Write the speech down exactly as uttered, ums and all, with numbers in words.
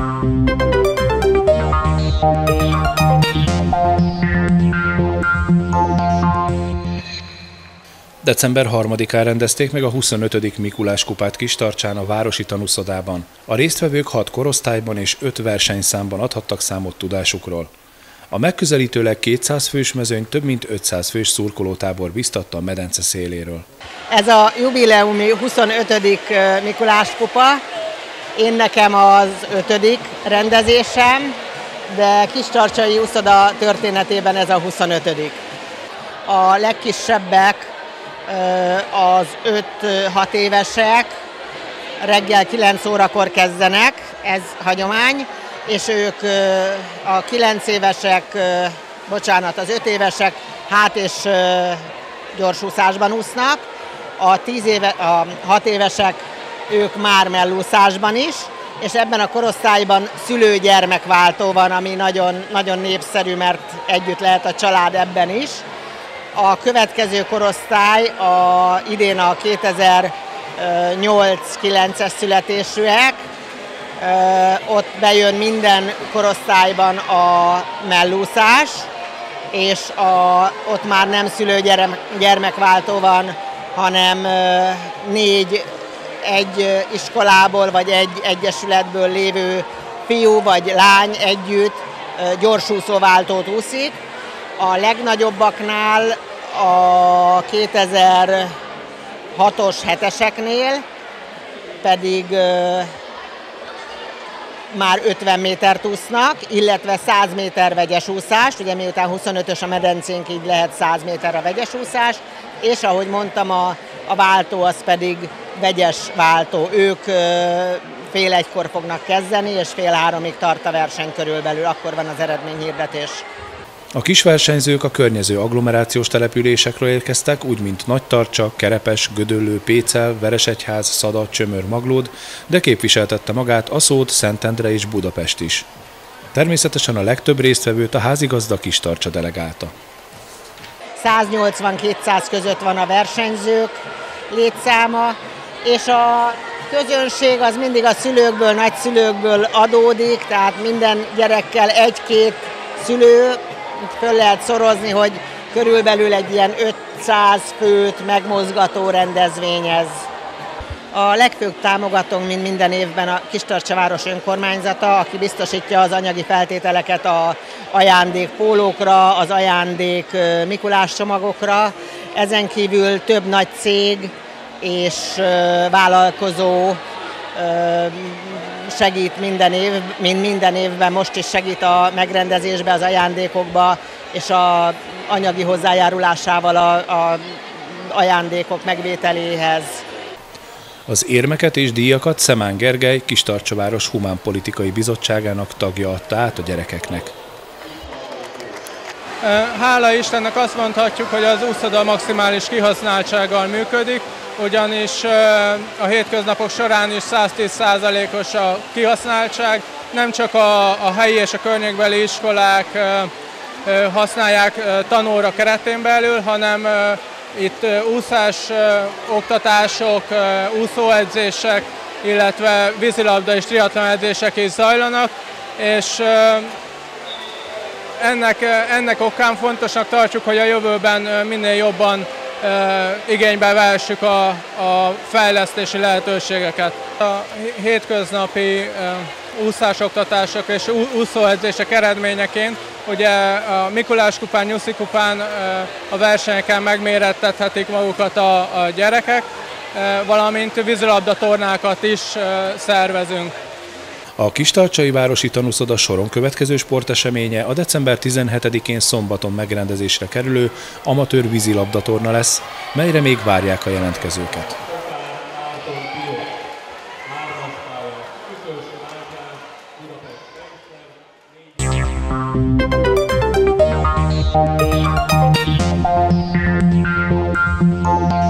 december harmadikán rendezték meg a huszonötödik Mikulás kupát Kistarcsán a Városi Tanuszodában. A résztvevők hat korosztályban és öt versenyszámban adhattak számot tudásukról. A megközelítőleg kétszáz fős mezőny több mint ötszáz fős szurkolótábor biztatta a medence széléről. Ez a jubileumi huszonötödik Mikulás kupa, én nekem az ötödik rendezésem, de Kistarcsai úszoda történetében ez a huszonötödik. A legkisebbek az öt-hat évesek reggel kilenc órakor kezdenek, ez hagyomány, és ők a kilenc évesek, bocsánat, az öt évesek hát és gyorsúszásban úsznak, a, tíz éve, a hat évesek ők már mellúszásban is, és ebben a korosztályban szülő-gyermekváltó van, ami nagyon, nagyon népszerű, mert együtt lehet a család ebben is. A következő korosztály a, idén a kétezer-nyolc-kilences születésűek, ott bejön minden korosztályban a mellúszás, és a, ott már nem szülő-gyermekváltó van, hanem négy egy iskolából vagy egy egyesületből lévő fiú vagy lány együtt gyorsúszóváltót úszik. A legnagyobbaknál a kétezer-hatos heteseknél pedig már ötven métert úsznak, illetve száz méter vegyes úszás, ugye miután huszonötös a medencénk, így lehet száz méter a vegyes úszás, és ahogy mondtam, a, a váltó az pedig vegyes váltó. Ők fél egykor fognak kezdeni, és fél háromig tart a verseny körülbelül, akkor van az eredményhirdetés. A kisversenyzők a környező agglomerációs településekről érkeztek, úgy mint Nagytarcsa, Kerepes, Gödöllő, Pécel, Veresegyház, Szada, Csömör, Maglód, de képviseltette magát Aszód, Szentendre és Budapest is. Természetesen a legtöbb résztvevőt a házigazda Kistarcsa delegálta. száznyolcvan-kétszáz között van a versenyzők létszáma, és a közönség az mindig a szülőkből, nagyszülőkből adódik, tehát minden gyerekkel egy-két szülő, föl lehet szorozni, hogy körülbelül egy ilyen ötszáz főt megmozgató rendezvény ez. A legfőbb támogatónk, mint minden évben, a Kistarcsa város önkormányzata, aki biztosítja az anyagi feltételeket az ajándékpólókra, az ajándék Mikulás csomagokra. Ezen kívül több nagy cég és vállalkozó segít minden év, mint minden évben, most is segít a megrendezésbe, az ajándékokba, és az anyagi hozzájárulásával az ajándékok megvételéhez. Az érmeket és díjakat Szemán Gergely, Kistarcsa város Humánpolitikai Bizottságának tagja adta át a gyerekeknek. Hála Istennek azt mondhatjuk, hogy az úszoda maximális kihasználtsággal működik, ugyanis a hétköznapok során is száztíz százalékos a kihasználtság. Nem csak a, a helyi és a környékbeli iskolák használják tanóra keretén belül, hanem itt úszás oktatások, úszóedzések, illetve vízilabda és triatlon edzések is zajlanak, és ennek, ennek okán fontosnak tartjuk, hogy a jövőben minél jobban igénybe vehessük a, a fejlesztési lehetőségeket. A hétköznapi úszásoktatások és úszóedzések eredményeként ugye a Mikulás kupán, Nyuszi kupán a versenyeken megmérettethetik magukat a, a gyerekek, valamint vízilabdatornákat is szervezünk. A Kistarcsai Városi Tanúszoda soron következő sporteseménye a december tizenhetedikén szombaton megrendezésre kerülő amatőr vízilabdatorna lesz, melyre még várják a jelentkezőket. Thank you.